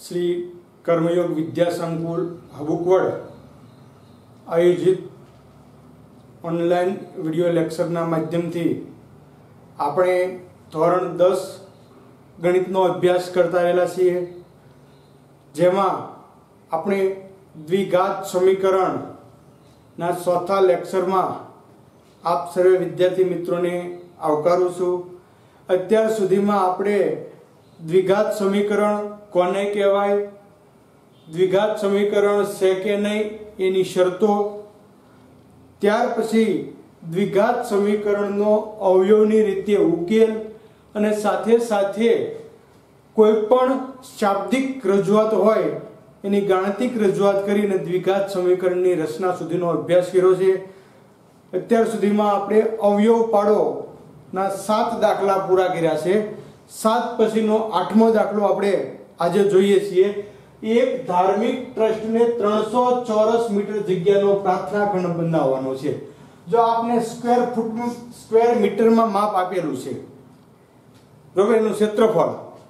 श्री कर्मयोग विद्या संकुल हबुकवड आयोजित ऑनलाइन विडियो लेक्चरना माध्यमथी આપણે ધોરણ 10 ગણિતનો અભ્યાસ કરતા રહેલા છીએ, જેમાં આપણે દ્વિઘાત સમીકરણના ચોથા લેક્ચરમાં આપ સર્વે વિદ્યાર્થી મિત્રોને આવકારું છું। અત્યાર સુધીમાં આપણે દ્વિઘાત સમીકરણ કોને કહેવાય, દ્વિઘાત સમીકરણ છે કે નહીં એની શરતો, ત્યાર પછી દ્વિઘાત સમીકરણનો અવયવની રીતે ઉકેલ અને સાથે સાથે કોઈ પણ શાબ્દિક રજૂઆત હોય એની ગાણિતિક રજૂઆત કરીને દ્વિઘાત સમીકરણની રચના સુધીનો અભ્યાસ કર્યો છે। અત્યાર સુધીમાં આપણે અવયવ પાડોના 7 દાખલા પૂરા કર્યા છે। 7 પછીનો 8મો દાખલો આપણે આજે જોઈએ છીએ। એક ધાર્મિક ટ્રસ્ટને 300 ચોરસ મીટર જગ્યાનો પ્રાર્થના ખંડ બનાવવાનો છે। जो आपने स्क्वेर मीटर में माप आपेलू छे, बराबर, एनु क्षेत्रफळ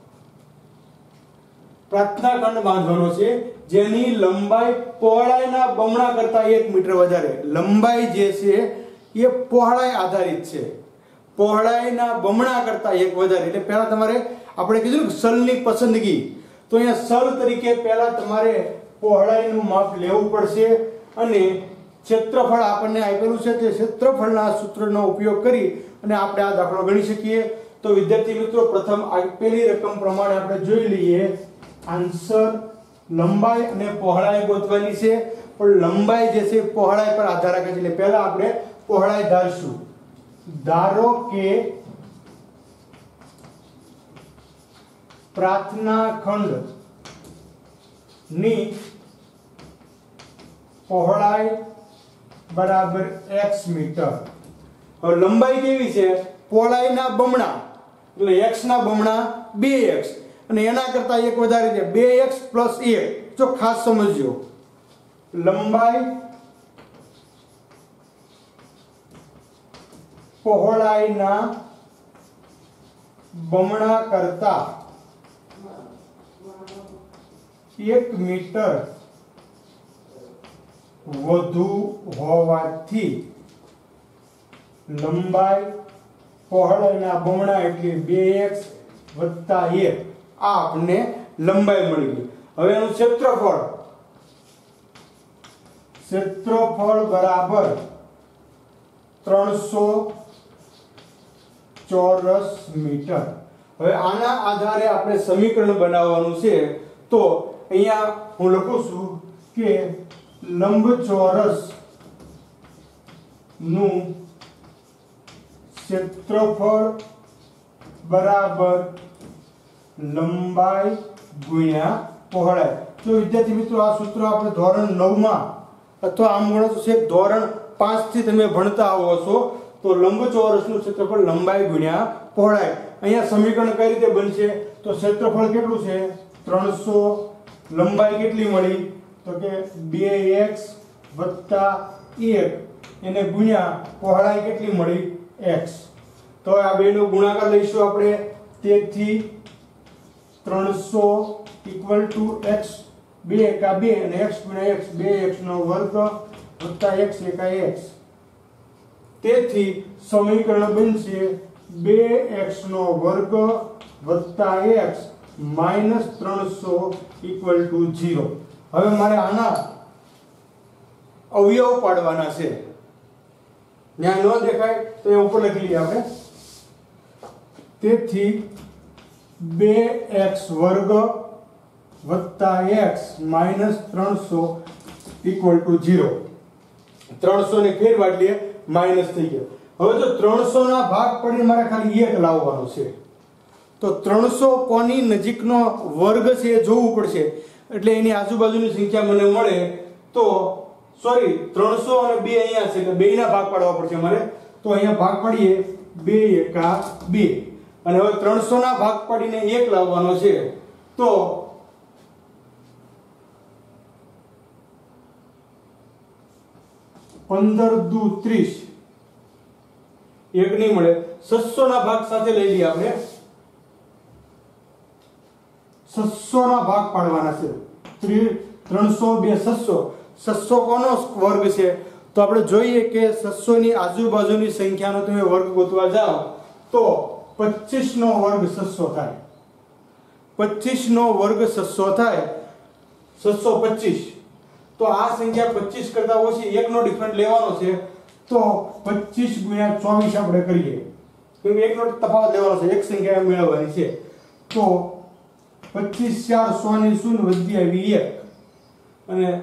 प्रार्थना खंड बांधવાનો છે જેની લંબાઈ પહોળાઈના બમણા કરતા 1 મીટર વધારે। લંબાઈ જે છે એ પહોળાઈ આધારિત છે, પહોળાઈના બમણા કરતા 1 વધારે। એટલે પહેલા તમારે આપણે કીધું કે સલની પસંદગી, તો અહીંયા સલ તરીકે પહેલા તમારે પહોળાઈનું માપ લેવું પડશે અને क्षेत्रफल आपने आपेलू छे ते क्षेत्रफलना सूत्रनो उपयोग करी अने आपणे आ दाखलो गणी शकीए। तो विद्यार्थी मित्रों, प्रथम आपेली रकम प्रमाणे आपणे जोई लईए। आंसर लंबाई अने पहोळाई गोतवानी छे, पण लंबाई जे छे पहोळाई पर आधार राखे छे। એટલે પહેલા આપણે પહોળાઈ ધારશું। ધારો કે પ્રાર્થના ખંડ ની પહોળાઈ बराबर x मीटर। और लंबाई केवी छे? पहोळाईना बमणा, એટલે x ના બમણા 2x અને એના કરતા એક વધારે છે 2x + 1। જો ખાસ સમજજો, લંબાઈ પહોળાઈના બમણા કરતા 1 મીટર વધુ હોવાથી લંબાઈ પહોળાઈના બમણા એટલે 2x + 1 આ આપણને લંબાઈ મળી ગઈ। હવે એનું ક્ષેત્રફળ બરાબર 300 ચોરસ મીટર। હવે આના આધારે આપણે સમીકરણ બનાવવાનું છે। તો અહીંયા હું લખું છું કે लंबचौरस नु क्षेत्रफल बराबर लंबाई गुण્યા पહોળાઈ। तो विद्यार्थी मित्रों, आ सूत्र આપણે ધોરણ 9 માં અથવા આમ ગણો તો છે ધોરણ 5 થી તમે ભણતા આવો છો। તો લંબચોરસ નું ક્ષેત્રફળ લંબાઈ ગુણ્યા પહોળાઈ। અહીંયા સમીકરણ કઈ રીતે બનશે? તો ક્ષેત્રફળ કેટલું છે? 300, લંબાઈ કેટલી મળી? तो के 2x + 1 એને ગુણ્યા પહોળાઈ કેટલી મળી? x। તો આ બેનો ગુણાકાર લઈશું આપણે। તેથી 300 = x 2 * 2 અને x * x 2x નો વર્ગ + x * x। તેથી સમીકરણ બનશે 2x નો વર્ગ + x - 300 = 0। હવે મારે આના અવયવ પાડવાના છે। ત્યાં ન દેખાય તો એ ઉપર લખી લઈએ આપણે। તેથી 2x વર્ગ + x - 300 = 0। 300 ને ફેરવા એટલે માઈનસ થઈ ગયો। હવે જો 300 ના ભાગ પડીને મારે ખાલી 1 લાવવાનો છે, તો 300 કોની નજીકનો વર્ગ છે એ જોવું પડશે। એટલે એની આજુબાજુની સંખ્યા મને મળે તો સોરી 300 અને 2 અહીંયા છે એટલે 2 ના ભાગ પાડવા પડશે મારે। તો અહીંયા ભાગ પાડીએ 2 * 2 અને હવે 300 ના ભાગ પાડીને 1 લાવવાનો છે। તો 15 દુ 30, 1 નહીં મળે। 600 ના ભાગ સાથે લઈ લઈએ આપણે। 600 600 ના ભાગ પાડવાના છે 300 2 600 600 કોનો વર્ગ છે તો આપણે જોઈએ કે 600 ની આજુબાજુની સંખ્યાનો તમે વર્ગ ગોતવા જાઓ તો 25 નો વર્ગ 600 થાય 25 નો વર્ગ 600 થાય 625 તો આ સંખ્યા 25 કરતા ઓછી એકનો ડિફરન્ટ લેવાનો છે તો 25 ગુણ્યા 24 આપણે કરીએ કેમ કે એકનો તફાવત લેવાનો છે એક સંખ્યા મેળવવાની છે તો 25 4 100 ની 0 વધી આવી 1 અને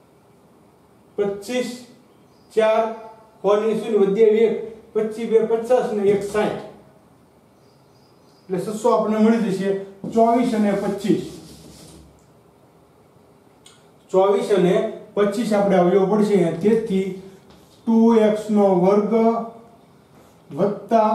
25 4 100 ની 0 વધી આવી 1 25 2 50 ને 1 60 એટલે 600 આપણને મળી જશે 24 અને 25 24 અને 25 આપણે અવયવ પડશે તેથી 2x નો વર્ગ વત્તા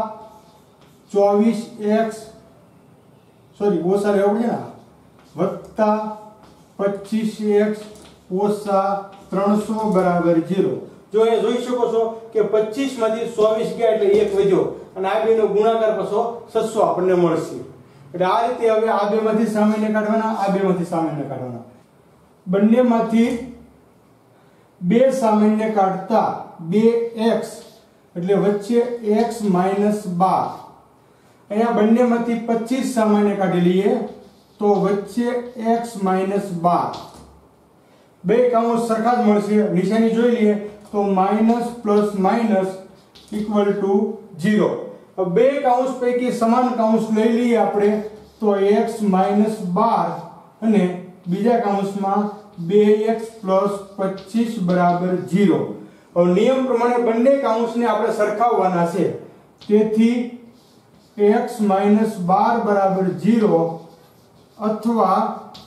24x સોરી ઓછા લેવું છે ને વત્તા 25x ઓછા 300 બરાબર 0 જો એ જોઈ શકો છો કે 25 માંથી 24 ગયા એટલે 1 વધ્યો અને આ બેનો ગુણાકાર પછી 600 આપણને મળશે એટલે આ રીતે હવે આ બેમાંથી સામાન્ય કાઢવાના આ બેમાંથી સામાન્ય કાઢવાના બંનેમાંથી 2 સામાન્ય કાઢતા 2x એટલે વચ્ચે x - 12 અહીંયા બંનેમાંથી 25 સામાન્ય કાઢી લઈએ તો વચ્ચે x - 12 બે કૌંસ સરખા જ મળશે નિશાની જોઈ લઈએ તો minus plus minus equal to 0 હવે બે કૌંસ પૈકી સમાન કૌંસ લઈ લઈએ આપણે તો x - 12 અને બીજા કૌંસમાં 2x + 25 બરાબર 0 હવે નિયમ પ્રમાણે બંને કૌંસને આપણે સરખાવવાના છે તેથી x - 12 બરાબર 0 અથવા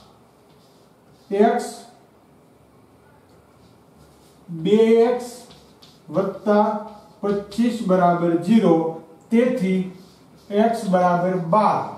x 2x + 25 બરાબર 0 તેથી x બરાબર 12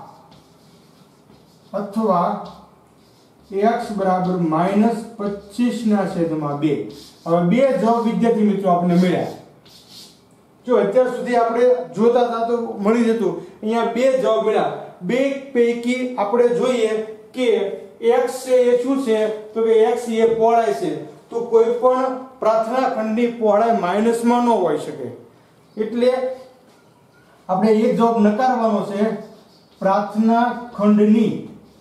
અથવા x બરાબર -25 ના છેદમાં 2 હવે બે જવાબ વિદ્યાર્થી મિત્રો આપણે મળ્યા જો અત્યાર સુધી આપણે જોતા હતા તો મળી જતું અહીંયા બે જવાબ મળ્યા બે પૈકી આપણે જોઈએ કે x છે એ શું છે તો કે x એ પહોળાઈ છે તો કોઈ પણ પ્રાર્થના ખંડની પહોળાઈ માઈનસમાં ન હોઈ શકે એટલે આપણે એક જવાબ નકારવાનો છે પ્રાર્થના ખંડની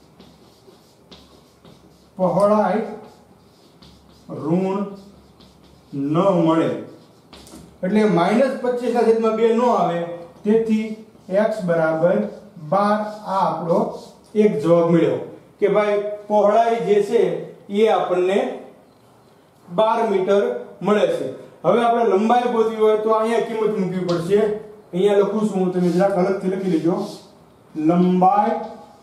પહોળાઈ ઋણ ન મળે એટલે -25 ના છેદમાં 2 ન આવે તેથી x બરાબર 12 આ આપણો એક જવાબ મળ્યો કે ભાઈ પહોળાઈ જે છે એ આપણને 12 મીટર મળે છે હવે આપણે લંબાઈ ગોતવી હોય તો અહીંયા કિંમત મૂકવી પડશે અહીંયા લખું છું હું તમે જરાક અલગથી લખી લેજો લંબાઈ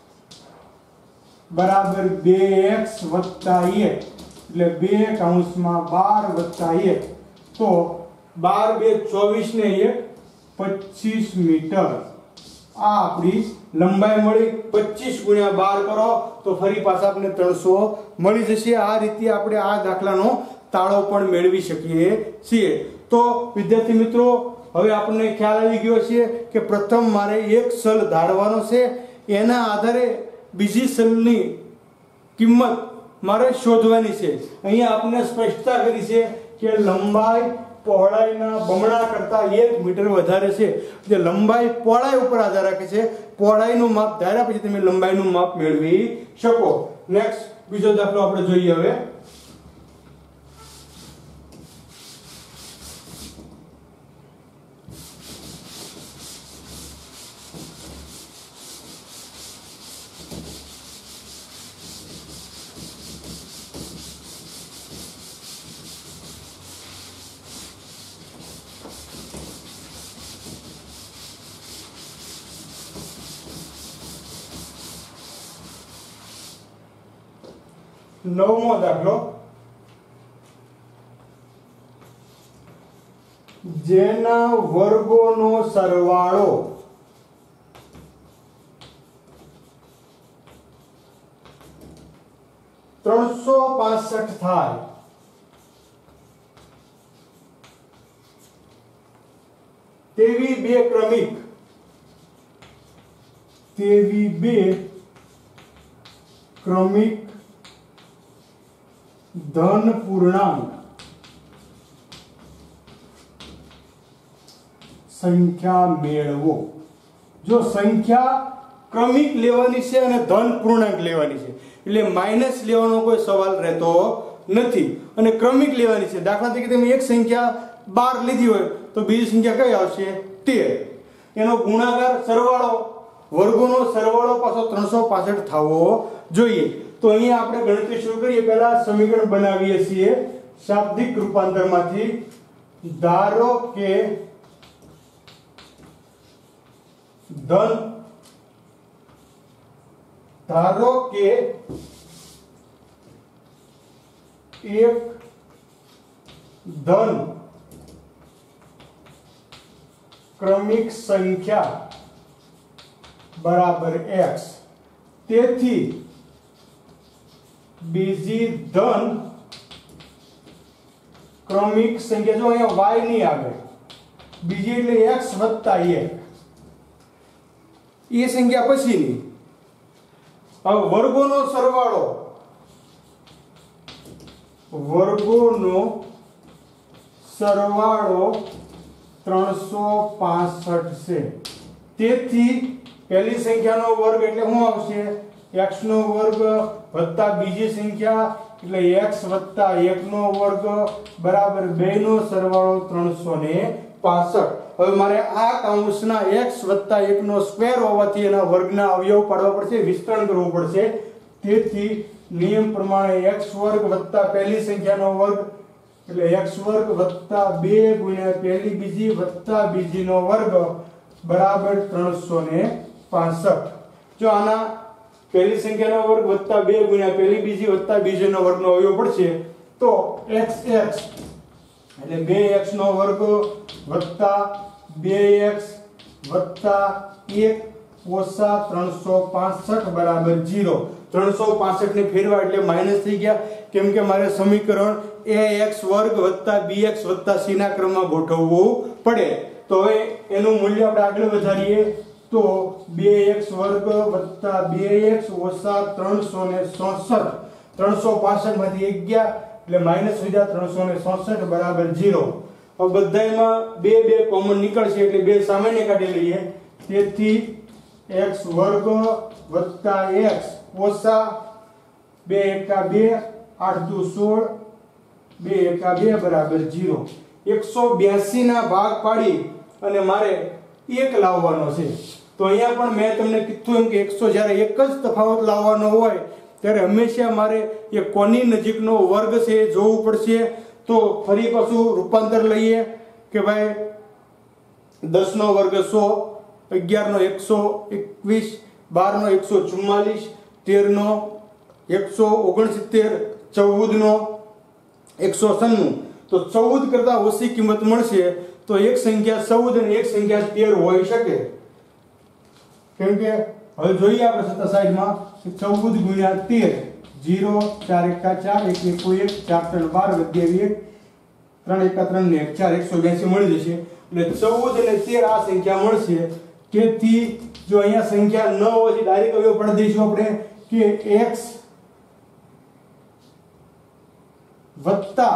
બરાબર 2x + 1 એટલે 2 કૌંસમાં 12 + 1 તો 12 2 24 ને 1 25 મીટર આ આપણી લંબાઈ મળી 25 ગુણ્યા 12 કરો તો ફરી પાછા આપણે 300 મળી જશે આ રીતે આપણે આ દાખલાનો તાળો પણ મેળવી શકીએ છીએ તો વિદ્યાર્થી મિત્રો હવે આપણને ખ્યાલ આવી ગયો છે કે પ્રથમ મારે એક સલ ધારવાનો છે એના આધારે બીજી સલની કિંમત મારે શોધવાની છે અહીંયા આપણે સ્પષ્ટતા કરી છે કે લંબાઈ પહોળાઈના બમણા કરતા 1 મીટર વધારે છે જે લંબાઈ પહોળાઈ ઉપર આધાર રાખે છે પહોળાઈનું માપ ધાર્યા પછી તમે લંબાઈનું માપ મેળવી શકો નેક્સ્ટ બીજો દાખલો આપણે જોઈએ હવે નવમો દાખલો જેના વર્ગોનો સરવાળો 365 થાય તેવી બે ક્રમિક ધન પૂર્ણાંક સંખ્યા મેળવો। જો સંખ્યા ક્રમિક લેવાની છે અને ધન પૂર્ણાંક લેવાની છે એટલે માઈનસ લેવાનો કોઈ સવાલ રહેતો નથી અને ક્રમિક લેવાની છે। દાખલા તરીકે તમે એક સંખ્યા 12 લીધી હોય તો બીજી સંખ્યા કઈ આવશે 13। એનો ગુણાકાર સરવાળો વર્ગોનો સરવાળો પાછો 365 થવો જોઈએ। તો અહીંયા આપણે ગણતરી શરૂ કરીએ। પહેલા સમીકરણ બનાવીએ છીએ શાબ્દિક રૂપાંતરમાંથી। ધારો કે એક ધન ક્રમિક સંખ્યા બરાબર x, તેથી બીજી ધન ક્રમિક સંખ્યા, જો અહીંયા y નહીં આવે, બીજી એટલે x વત્તા 1, એ સંખ્યા પછીની। હવે વર્ગોનો સરવાળો 365 છે। તેથી પહેલી સંખ્યાનો વર્ગ એટલે શું આવશે? x નો વર્ગ વત્તા બીજી સંખ્યા એટલે x વત્તા 1 નો વર્ગ બરાબર 2 નો સરવાળો 365। હવે મારે આ કૌંસના x વત્તા 1 નો સ્ક્વેર હોવાથી એના વર્ગના અવયવ પાડવા પડશે, વિસ્તરણ કરવું પડશે। તેથી નિયમ પ્રમાણે x વર્ગ વત્તા પહેલી સંખ્યાનો વર્ગ એટલે x વર્ગ વત્તા 2 ગુણ્યા પહેલી બીજી વત્તા બીજીનો વર્ગ બરાબર 365। જો આના પહેલી સંખ્યાનો વર્ગ વત્તા 2 ગુણ્યા પહેલી બીજી વત્તા બીજીનો વર્ગનો અવયવ પડશે તો xx એટલે 2x નો વર્ગ વત્તા 2x વત્તા 1 ઓછા 365 બરાબર 0। 365 ને ફેરવા એટલે માઈનસ થઈ ગયા, કેમ કે મારે સમીકરણ ax વર્ગ વત્તા bx વત્તા c ના ક્રમમાં ગોઠવવું પડે। તો હવે એનું મૂલ્ય આપણે આગળ વધારીએ તો 2x વર્ગ વત્તા 2x ઓછા 367, 365 માંથી 1 ગયા એટલે માઈનસ વિધા 367 બરાબર 0। હવે બધાયમાં 2 કોમન નીકળશે એટલે 2 સામાન્ય કાઢી લઈએ। તેથી x વર્ગ વત્તા x ઓછા 2 એકા 2 8 દુ 16 2 એકા 2 બરાબર 0। 182 ના ભાગ પાડી અને મારે 1 લાવવાનો છે। તો અહીંયા પણ મેં તમને કીધું એમ કે 100 જ્યારે એક જ તફાવત લાવવાનો હોય ત્યારે હંમેશા મારે એ કોની નજીકનો વર્ગ છે એ જોવું પડશે। તો ફરી પાછું રૂપાંતર લઈએ કે ભાઈ 10 નો વર્ગ 100, 11 નો 121, 12 નો 144, 13 નો 169, 14 નો 196। તો 14 કરતા ઓછી કિંમત મળશે તો એક સંખ્યા 14 અને એક સંખ્યા 13 હોઈ શકે। કેમ કે હવે જોઈએ આપણે સત્તા સાઈડમાં 14 ગુણ્યા 13 0 4 એકા 4 1 1 4 3 12 વધ્યા 1 3 એકા 3 ને 1 4 182 મળી જશે। એટલે 14 અને 13 આ સંખ્યા મળશે। તેથી જો અહીંયા સંખ્યા ન હોય તો ડાયરેક્ટ અવયવ પાડી દઈશું આપણે કે x વત્તા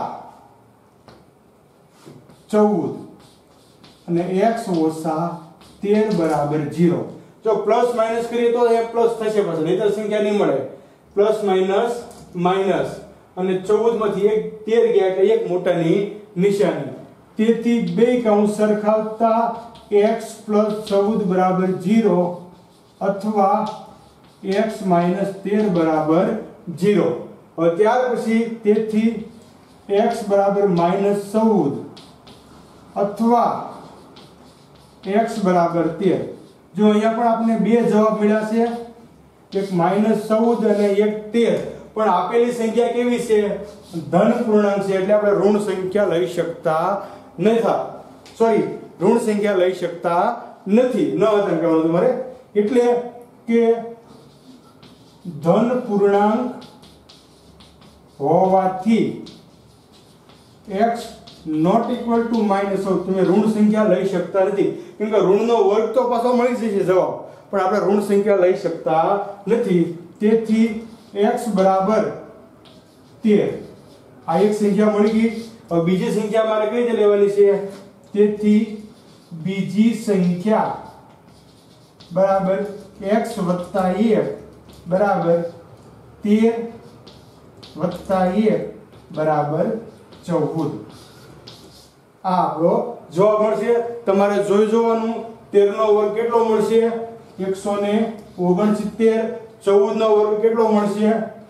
14 અને x ઓછા 13 બરાબર 0। જો પ્લસ માઈનસ કરીએ તો એ પ્લસ થશે, પછી નહીતર સંખ્યા નહીં મળે। પ્લસ માઈનસ માઈનસ અને 14 માંથી 1 13 ગયા એટલે એક મોટાની નિશાની। તેથી બે કૌંસ સરખાવતા x + 14 બરાબર 0 અથવા x - 13 બરાબર 0। હવે ત્યાર પછી તેથી x બરાબર -14 અથવા x બરાબર 13। જો અહીંયા પણ આપણે બે જવાબ મળ્યા છે, એક -14 અને એક 13, પણ આપેલી સંખ્યા કેવી છે? ધન પૂર્ણાંક છે એટલે આપણે ઋણ સંખ્યા લઈ શકતા નથી। ઋણ સંખ્યા લઈ શકતા નથી, ન હતા કહેવાનું તમારે। એટલે કે ધન પૂર્ણાંક હોવાથી x not equal to -14 તમે ઋણ સંખ્યા લઈ શકતા નથી, કેમ કે ઋણનો વર્ગ તો પાછો મળી જશે જવાબ, પણ આપણે ઋણ સંખ્યા લઈ શકતા નથી। તેથી x બરાબર 13 આ એક સંખ્યા મળી ગઈ। હવે બીજી સંખ્યા મારે કઈ રીતે લેવાની છે? તેથી બીજી સંખ્યા બરાબર x + 1 બરાબર 13 + 1 બરાબર 14। આ આપણો જવાબ મળશે। તમારે જોઈ જોવાનું 13 નો વર્ગ કેટલો મળશે? 169। 14 નો વર્ગ કેટલો મળશે?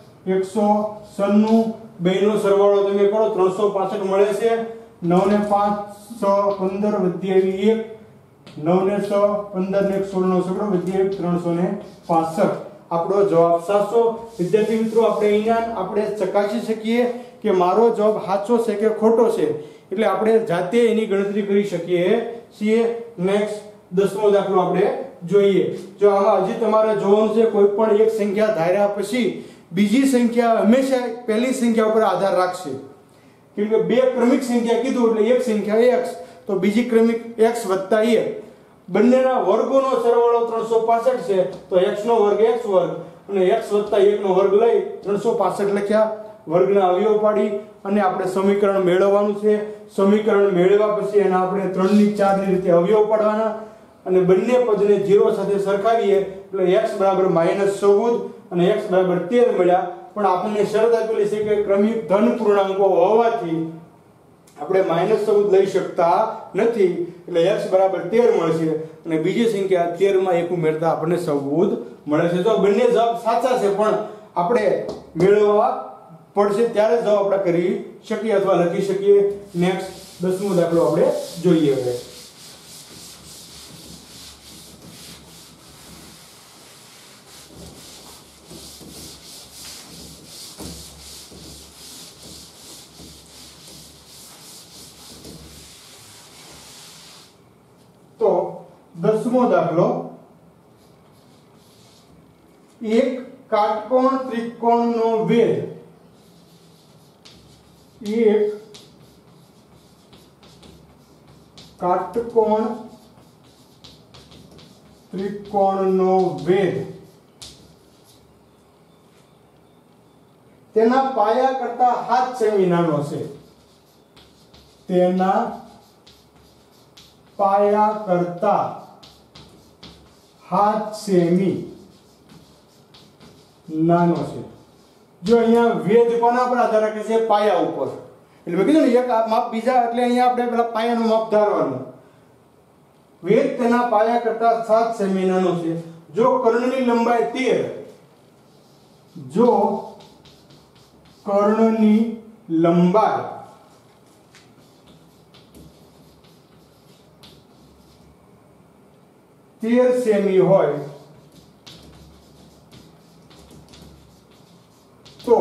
196। બેનો સરવાળો તમે કરો 365 મળે છે। 9 ને 5 6 15 વધી 1 9 ને 6 15 ને 16 નો સરવાળો વધી 365। આપણો જવાબ સાચો। વિદ્યાર્થી મિત્રો આપણે અહીંયા આપણે ચકાસી શકીએ કે મારો જવાબ સાચો છે કે ખોટો છે, એટલે આપણે જાતે એની ગણતરી કરી શકીએ છીએ। નેક્સ્ટ 10મો દાખલો આપણે જોઈએ। જો આમાં હજી તમારે જોવાનું છે કોઈ પણ એક સંખ્યા ધાર્યા પછી બીજી સંખ્યા હંમેશા પહેલી સંખ્યા ઉપર આધાર રાખશે, કેમ કે બે ક્રમિક સંખ્યા કીધું એટલે એક સંખ્યા x તો બીજી ક્રમિક x + 1 બંનેના વર્ગોનો સરવાળો 365 છે તો x નો વર્ગ x વર્ગ અને x + 1 નો વર્ગ લઈ 365 લખ્યા। વર્ગના અવયવ પાડી અને આપણે સમીકરણ મેળવવાનું છે। સમીકરણ મેળવ્યા પછી એના આપણે 3 ની 4 ની રીતે અવયવ પાડવાના અને બંને પદને 0 સાથે સરખાવીએ એટલે x બરાબર -14 અને x બરાબર 13 મળ્યા। પણ આપણને શરત આપેલી છે કે ક્રમિક ધન પૂર્ણાંકો હોવાથી આપણે -14 લઈ શકતા નથી, એટલે x બરાબર 13 મળશે અને બીજી સંખ્યા 13 માં 1 ઉમેરતા આપણને 14 મળે છે। જો બંને જવાબ સાચા છે પણ આપણે મેળવવા પડશે ત્યારે જવાબ આપણે કરી શકીએ અથવા લખી શકીએ। નેક્સ્ટ 10મો દાખલો આપણે જોઈએ। હવે તો 10મો દાખલો, એક કાટકોણ ત્રિકોણનો વેધ એક કાટકોણ ત્રિકોણનો વેધ તેના પાયા કરતા 7 સેમી નાનો છે। તેના પાયા કરતા 7 સેમી નાનો છે। જો અહીંયા વેધ કોના પર આધાર રાખે છે? પાયા ઉપર। એટલે મેં કીધું ને એક માપ બીજા, એટલે અહીંયા આપણે પેલા પાયાનું માપ ધારવાનું। વેધ તેના પાયા કરતા 7 સેમી નાનો છે। જો કર્ણની લંબાઈ 13, જો કર્ણની લંબાઈ 13 સેમી હોય તો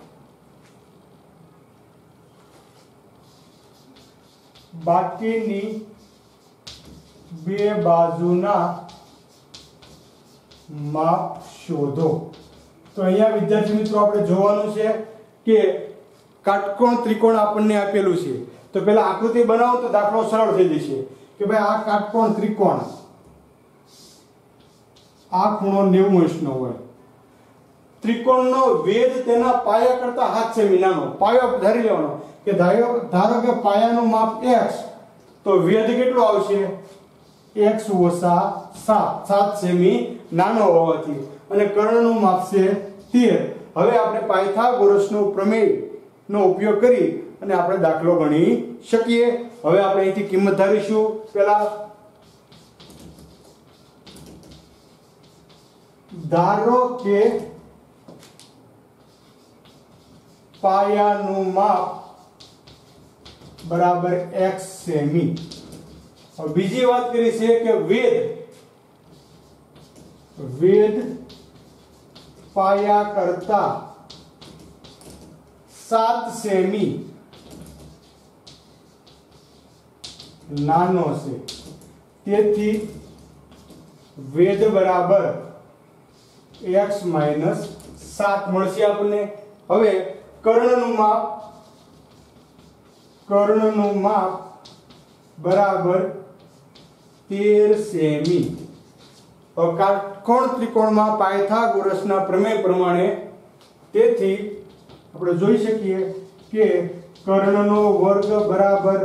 બાકીની બે બાજુના માપ શોધો। તો અહીંયા વિદ્યાર્થી મિત્રો આપણે જોવાનું છે કે કાટકોણ ત્રિકોણ આપણને આપેલું છે, તો પહેલા આકૃતિ બનાવો તો દાખલો સરળ થઈ જશે કે ભાઈ આ કાટકોણ ત્રિકોણ, આ ખૂણો 90 અંશનો હોય। ત્રિકોણનો વેધ તેના પાયા કરતા 7 સેમી નાનો, પાયો ધારી લેવાનો કે ધારો કે પાયાનું માપ x તો વેધ કેટલો આવશે? x - 7 સેમી નાનો હોવાથી, અને કર્ણનું માપ છે 13। હવે આપણે પાયથાગોરસનો પ્રમેયનો ઉપયોગ કરી અને આપણે દાખલો ગણી શકીએ। હવે આપણે અહીંથી કિંમત ધારીશું। પહેલા ધારો કે પાયાનું માપ બરાબર x સેમી। હવે બીજી વાત કરી છે કે વેધ પાયા કરતા 7 સેમી નાનો છે, તેથી વેધ બરાબર x - 7 મળશે આપણને। હવે કર્ણનું માપ બરાબર 13 સેમી। કાટકોણ ત્રિકોણમાં પાયથાગોરસના પ્રમેય પ્રમાણે તેથી આપણે જોઈ શકીએ કે કર્ણનો વર્ગ બરાબર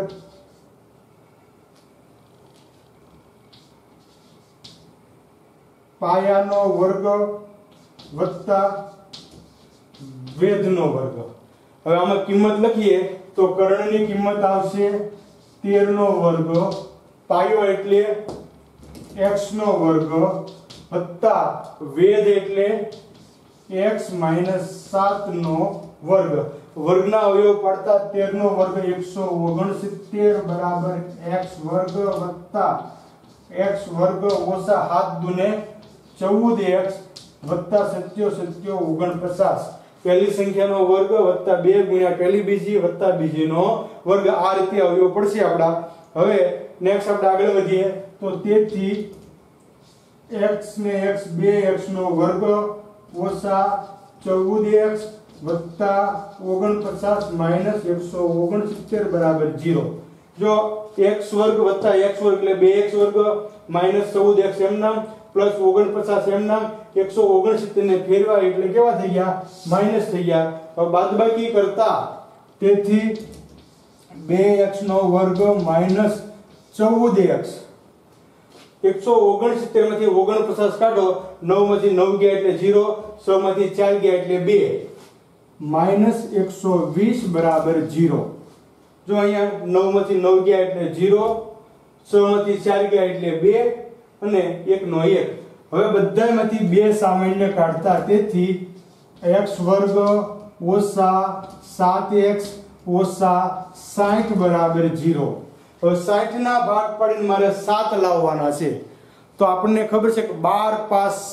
પાયાનો વર્ગ વત્તા વેધનો વર્ગ. હવે આમાં કિંમત લખીએ તો કર્ણની કિંમત આવશે 13 નો વર્ગ, પાયો એટલે x નો વર્ગ વત્તા વેધ એટલે x - 7 નો વર્ગ. વર્ગના અવયવ પાડતા 13 નો વર્ગ 169 બરાબર x વર્ગ વત્તા x વર્ગ ઓછા 7 દુને 14x વત્તા 77 49. પહેલી સંખ્યાનો વર્ગ વત્તા 2 ગુણ્યા પહેલી બીજી વત્તા બીજીનો વર્ગ. આ રીતે અવયવ પડશે આપડા. હવે નેક્સ્ટ આપણે આગળ વધીએ તો તેથી x ને x 2x નો વર્ગ ઓછા 14x વત્તા 49 - 169 બરાબર 0. જો x વર્ગ વત્તા x વર્ગ એટલે 2x વર્ગ - 14x એમ નામ પ્લસ 49 એમ નામ 169 ને ફેરવા એટલે કેવા થઈ ગયા? માઈનસ થઈ ગયા. હવે બાદબાકી કરતા તેથી 2x નો વર્ગ -14x 169 માંથી 49 કાઢો, 9 માંથી 9 ગયા એટલે 0, 6 માંથી 4 ગયા એટલે 2 -120 બરાબર 0. જો અહીંયા 9 માંથી 9 ગયા એટલે 0, 6 માંથી 4 ગયા એટલે 2 અને 1 નો 1. હવે બધામાંથી 2 સામાન્ય કાઢતા તેથી x વર્ગ ઓછા 7x ઓછા 60 બરાબર 0. હવે 60 ના ભાગ પાડીને મારે 7 લાવવાના છે. તો આપણને ખબર છે કે 12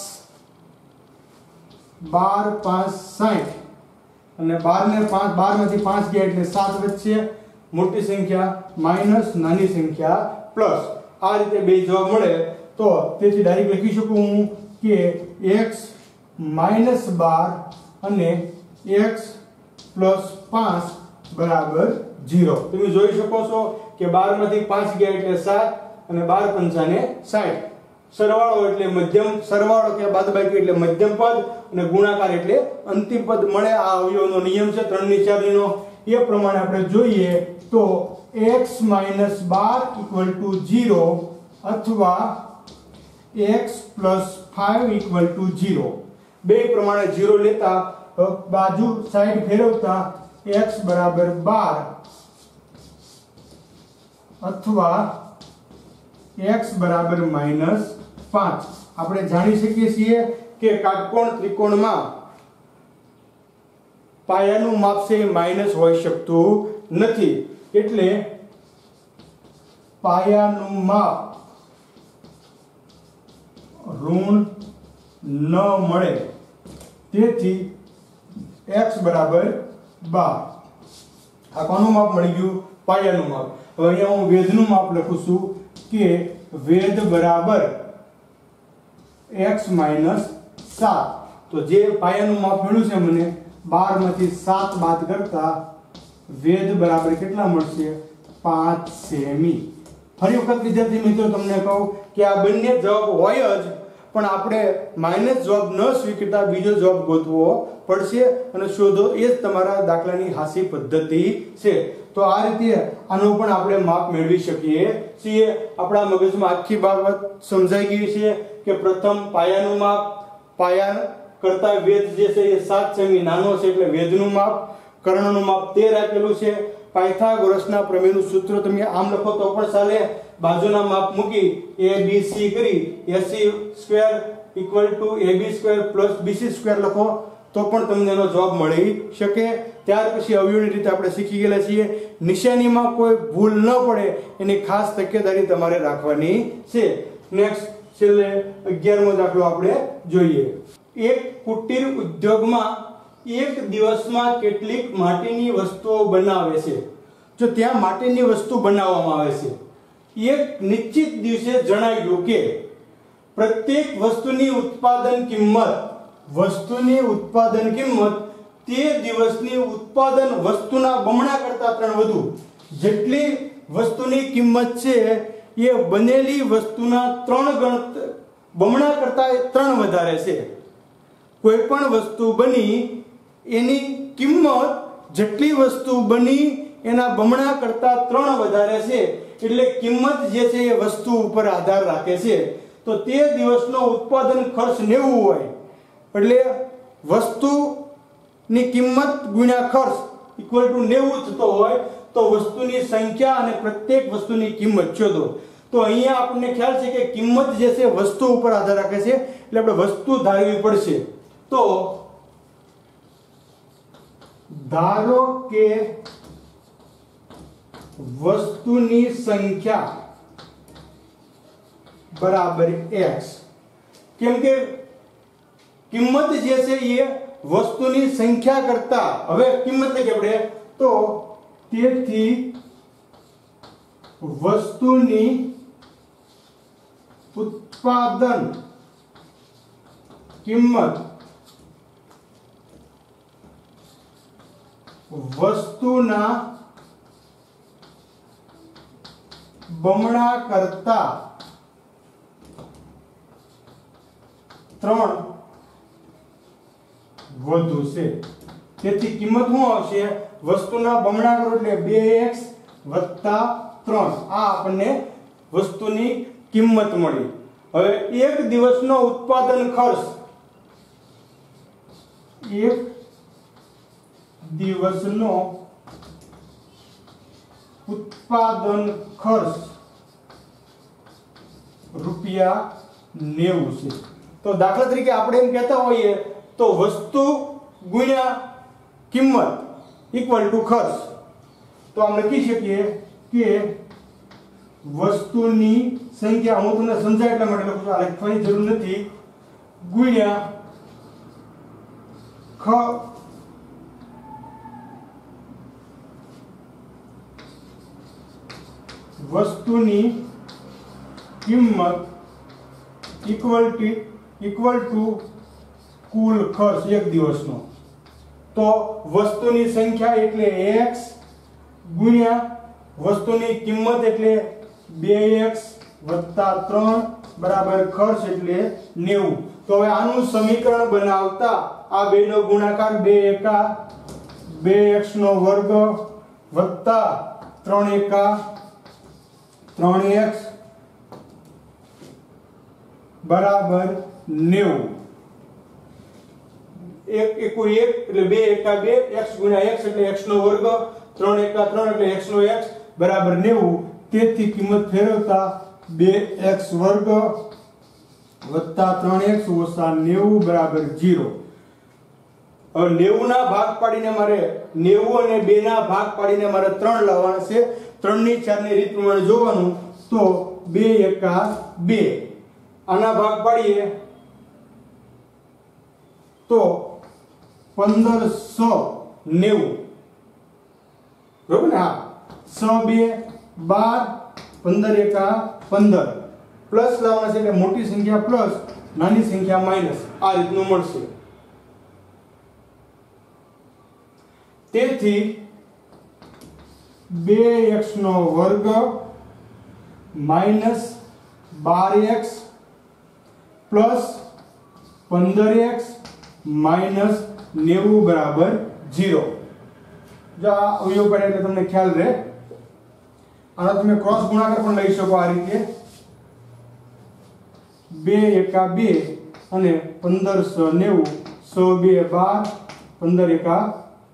5 60 અને 12 ને 5 12 માંથી 5 ગયા એટલે 7 વચ્ચે મોટી સંખ્યા માઈનસ નાની સંખ્યા પ્લસ. આ રીતે બે જવાબ મળે. તો તેથી ડાયરેક્ટ લખી શકું હું કે x - 12 અને x + 5 બરાબર 0. તમે જોઈ શકો છો કે 12 માંથી 5 ગયા એટલે 7 અને 12 પંચાને 60. સરવાળો એટલે મધ્યમ, સરવાળો કે બાદબાકી એટલે મધ્યમ પદ અને ગુણાકાર એટલે અંતિમ પદ મળે. આ અવયવનો નિયમ છે 3 ની 4 નો. એ પ્રમાણે આપણે જોઈએ તો x - 12 = 0 અથવા x + 5 = 0. બે પ્રમાણે 0 લેતા બાજુ સાઈડ ફેરવતા x બરાબર 12 અથવા x બરાબર -5. આપણે જાણી શકીએ છીએ કે કાટકોણ ત્રિકોણમાં પાયાનું માપ છે માઈનસ હોઈ શકતું નથી. એટલે પાયાનું માપ ઋણ ન મળે. તેથી x બરાબર 12. આ કોનું માપ મળી ગયું? પાયાનું માપ. હવે અહીંયા હું વેધનું માપ લખું છું કે વેધ બરાબર x - 7. તો જે પાયાનું માપ મળ્યું છે મને 12 માંથી 7 બાદ કરતા વેધ બરાબર કેટલા મળશે? 5 સેમી. ફરી વખત વિદ્યાર્થી મિત્રો તમને કહું કે આ બંને જવાબ હોય જ, પણ આપણે માઇનસ જવાબ ન સ્વીકારતા બીજો જવાબ ગોતવો પડશે અને શોધો. એ જ તમારા દાખલાની હાસી પદ્ધતિ છે. તો આ રીતે આનું પણ આપણે માપ મેળવી શકીએ છીએ. આપણા મગજમાં આખી બાબત સમજાઈ ગઈ છે કે પ્રથમ પાયાનું માપ, પાયા કરતા વેધ જે છે એ 7 સેમી નાનો છે એટલે વેધનું માપ, કર્ણનું માપ 13 આપેલું છે. પાયથાગોરસના પ્રમેયનું સૂત્ર તમે આમ લખો તો પણ ચાલે. બાજુના માપ મૂકી ABC કરી AC² = AB² + BC² લખો તો પણ તમને એનો જવાબ મળી શકે. ત્યાર પછી અવયવની રીતે આપણે શીખી ગયેલા છીએ. નિશાનીમાં કોઈ ભૂલ ન પડે એની ખાસ તકેદારી તમારે રાખવાની છે. નેક્સ્ટ છેલ્લે 11મો દાખલો આપણે જોઈએ. એક કુટીર ઉદ્યોગમાં એક દિવસમાં કેટલીક માટીની વસ્તુઓ બનાવે છે. જો ત્યાં માટીની વસ્તુ બનાવવામાં આવે છે, એક નિશ્ચિત દિવસે જણાવ્યું કે પ્રત્યેક વસ્તુની ઉત્પાદન કિંમત તે દિવસની ઉત્પાદન વસ્તુના બમણા કરતા 3 વધુ. જેટલી વસ્તુની કિંમત છે એ બનેલી વસ્તુના 3 ગણ બમણા કરતા 3 વધારે છે. કોઈ પણ વસ્તુ બની એની કિંમત જેટલી વસ્તુ બની એના બમણા કરતા 3 વધારે છે, એટલે કિંમત જે છે એ વસ્તુ ઉપર આધાર રાખે છે. તો તે દિવસનો ઉત્પાદન ખર્ચ 90 હોય એટલે વસ્તુની કિંમત ગુણ્યા ખર્ચ ઇક્વલ ટુ 90 થતો હોય તો વસ્તુની સંખ્યા અને પ્રત્યેક વસ્તુની કિંમત શોધો. તો અહીંયા આપણને ખ્યાલ છે કે કિંમત જે છે વસ્તુ ઉપર આધાર રાખે છે, એટલે આપણે વસ્તુ ધારવી પડશે. તો ધારો કે વસ્તુની સંખ્યા બરાબર x. કેમ કે કિંમત જે છે એ વસ્તુની સંખ્યા કરતા, હવે કિંમત લખીએ આપણે, તો તેથી વસ્તુની ઉત્પાદન કિંમત વસ્તુના બમણા કરતા 3 વધુ છે. તેથી કિંમત શું આવશે? વસ્તુના બમણા કરો એટલે 2x વત્તા 3. આ આપણને વસ્તુની કિંમત મળી. હવે એક દિવસનો ઉત્પાદન ખર્ચ, એક દિવસનો ઉત્પાદન ખર્ચ ₹90 છે. તો દાખલા તરીકે આપણે એમ કહેતા હોઈએ તો વસ્તુ ગુણ્યા કિંમત ઇક્વલ ટુ ખર્ચ. તો આમ લખી શકીએ કે વસ્તુની સંખ્યા, હું તમને સમજાય એટલા માટે લખું છું, આ લખવાની જરૂર નથી, ગુણ્યા વસ્તુની કિંમત ઇક્વલ ટુ કુલ ખર્ચ એક દિવસનો. તો વસ્તુની સંખ્યા એટલે x ગુણ્યા વસ્તુની કિંમત એટલે 2x વત્તા 3 બરાબર ખર્ચ એટલે 90. તો હવે આનું સમીકરણ બનાવતા આ બેનો ગુણાકાર 2 એકા 2x નો વર્ગ વત્તા 3 એકા 3x બરાબર 90. એક એટલે 2 એકા 2, x ગુણ્યા x એટલે x નો વર્ગ, 3 એકા 3 એટલે x નો x બરાબર 90. તેથી કિંમત ફેરવતા 2x વર્ગ વત્તા 3x ઓછા 90 બરાબર 0. હવે 90 ના ભાગ પાડીને મારે 90 અને 2 ના ભાગ પાડીને મારે 3 લાવવાના છે. 3 ની 4 ની રીત પ્રમાણે જોવાનું. તો 2 એકા 2, આના ભાગ પાડીએ તો 1590. બરોબર ને? હા, 6 2 12, 15 એકા 15. પ્લસ લાવવાના છે એટલે મોટી સંખ્યા પ્લસ, નાની સંખ્યા માઈનસ, આ રીતનું મળશે. તેથી 2x નો વર્ગ minus 12x plus 15x minus 90 બરાબર 0. જો આ અવયવ પડે એટલે તમને ખ્યાલ રહે. આનો તમે ક્રોસ ગુણાકાર પણ લઈ શકો આ રીતે. 2 એકા 2 અને 1590, 100 2 12, 15 એકા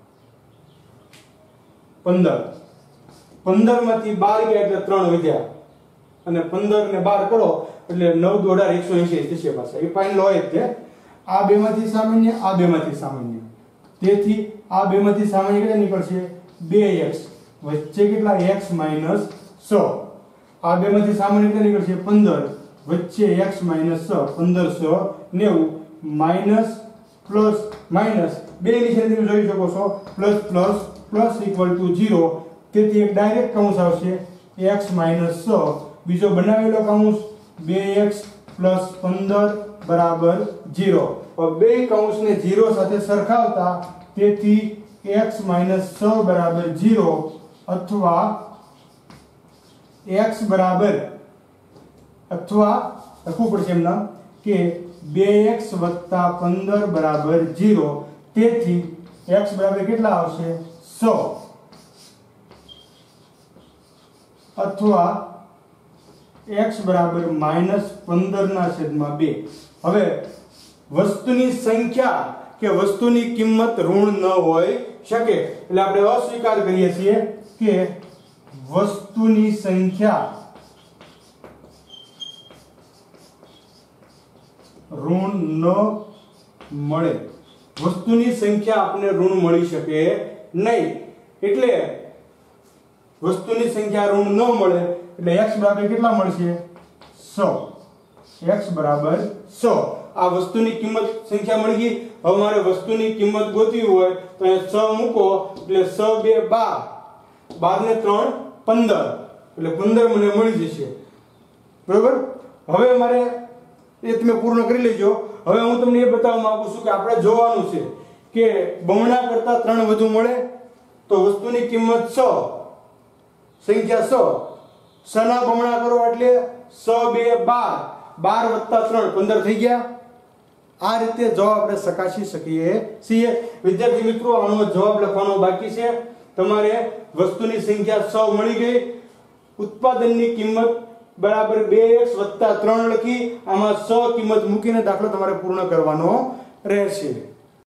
15. 15 માંથી 12 ગયા એટલે 3 વધ્યા, અને 15 ને 12 કરો એટલે 9 2 18 180 થશે. પાછા એ ફાઇનલ હોય જ છે. આ બે માંથી સામાન્ય, આ બે માંથી સામાન્ય. તેથી આ બે માંથી સામાન્ય કેટલા નીકળશે? 2x વચ્ચે કેટલા? x minus 100. આ બે માંથી સામાન્ય કેટલા નીકળશે? 15 વચ્ચે x minus 6, 1590 minus plus minus બે નીચે તમે જોઈ શકો છો plus plus plus equal to 0. તેથી એક ડાયરેક્ટ કૌંસ આવશે x માઈનસ 6, બીજો બનાવેલો કૌંસ 2x પ્લસ 15 બરાબર 0. બે કૌંસને 0 સાથે સરખાવતા તેથી x માઈનસ 6 બરાબર 0 અથવા x બરાબર, અથવા લખવું પડશે એમના કે 2x વત્તા 15 બરાબર 0. તેથી x બરાબર કેટલા આવશે 100 અથવા x બરાબર -15/2. હવે વસ્તુની સંખ્યા કે વસ્તુની કિંમત ઋણ ન હોઈ શકે એટલે આપણે અસ્વીકાર કરીએ છીએ કે વસ્તુની સંખ્યા ઋણ ન મળે. વસ્તુની સંખ્યા આપણને ઋણ મળી શકે નહીં. એટલે વસ્તુની સંખ્યા ઋણ ન મળે એટલે x બરાબર કેટલા મળશે 100. x બરાબર 100. આ વસ્તુની કિંમત સંખ્યા મળી ગઈ. હવે મારે વસ્તુની કિંમત ગોતવી હોય તો અહીંયા 100 મૂકો એટલે 100 2 12 12 ને 3 15 એટલે 15 મને મળી જશે. બરોબર. હવે મારે એ તમે પૂર્ણ કરી લેજો. હવે હું તમને એ બતાવવા માંગુ છું કે આપણે જોવાનું છે કે બમણા કરતા 3 વધુ મળે તો વસ્તુની કિંમત 100 સંખ્યા 100 100 ના બમણા કરો એટલે 100 2 12 12 3 15 થઈ ગયા. આ રીતે જવાબ આપણે ચકાસી શકીએ છીએ. વિદ્યાર્થી મિત્રો આનો જવાબ લખવાનો બાકી છે. તમારે વસ્તુની સંખ્યા 100 મળી ગઈ. ઉત્પાદનની કિંમત બરાબર 2x + 3 લખી આમાં 100 કિંમત મૂકીને દાખલો તમારે પૂર્ણ કરવાનો રહેશે.